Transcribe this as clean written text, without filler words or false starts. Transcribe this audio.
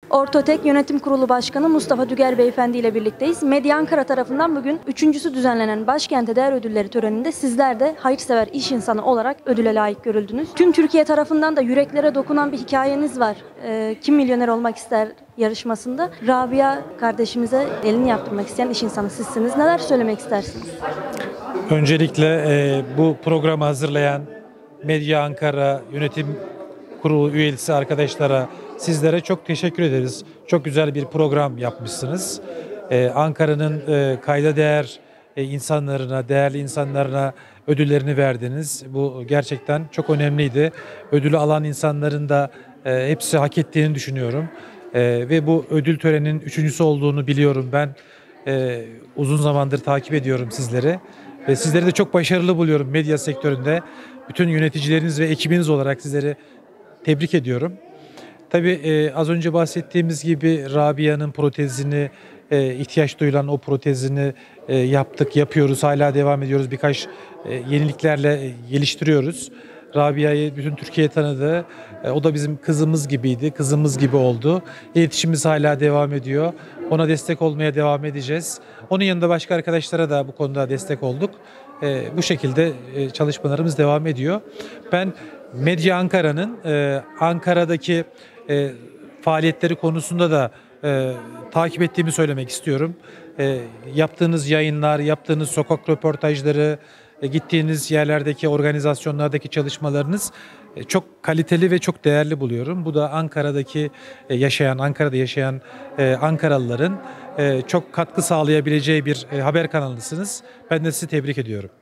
Ortotek Yönetim Kurulu Başkanı Mustafa Düger Beyefendi ile birlikteyiz. Medya Ankara tarafından bugün üçüncüsü düzenlenen Başkent'e Değer Ödülleri töreninde sizler de hayırsever iş insanı olarak ödüle layık görüldünüz. Tüm Türkiye tarafından da yüreklere dokunan bir hikayeniz var. Kim milyoner olmak ister yarışmasında. Rabia kardeşimize elini yaptırmak isteyen iş insanı sizsiniz. Neler söylemek istersiniz? Öncelikle bu programı hazırlayan Medya Ankara Yönetim Kurulu üyesi arkadaşlara, sizlere çok teşekkür ederiz. Çok güzel bir program yapmışsınız. Ankara'nın kayda değer insanlarına, değerli insanlarına ödüllerini verdiniz. Bu gerçekten çok önemliydi. Ödülü alan insanların da hepsi hak ettiğini düşünüyorum. Ve bu ödül töreninin üçüncüsü olduğunu biliyorum ben. Uzun zamandır takip ediyorum sizleri. Ve sizleri de çok başarılı buluyorum medya sektöründe. Bütün yöneticileriniz ve ekibiniz olarak sizleri tebrik ediyorum. Tabii az önce bahsettiğimiz gibi Rabia'nın protezini, ihtiyaç duyulan o protezini yaptık, yapıyoruz, hala devam ediyoruz. Birkaç yeniliklerle geliştiriyoruz. Rabia'yı bütün Türkiye tanıdı. O da bizim kızımız gibiydi, kızımız gibi oldu. İletişimimiz hala devam ediyor. Ona destek olmaya devam edeceğiz. Onun yanında başka arkadaşlara da bu konuda destek olduk. Bu şekilde çalışmalarımız devam ediyor. Ben Medya Ankara'nın Ankara'daki faaliyetleri konusunda da takip ettiğimi söylemek istiyorum. Yaptığınız yayınlar, yaptığınız sokak röportajları, gittiğiniz yerlerdeki organizasyonlardaki çalışmalarınız çok kaliteli ve çok değerli buluyorum. Bu da Ankara'da yaşayan Ankaralıların çok katkı sağlayabileceği bir haber kanalısınız. Ben de sizi tebrik ediyorum.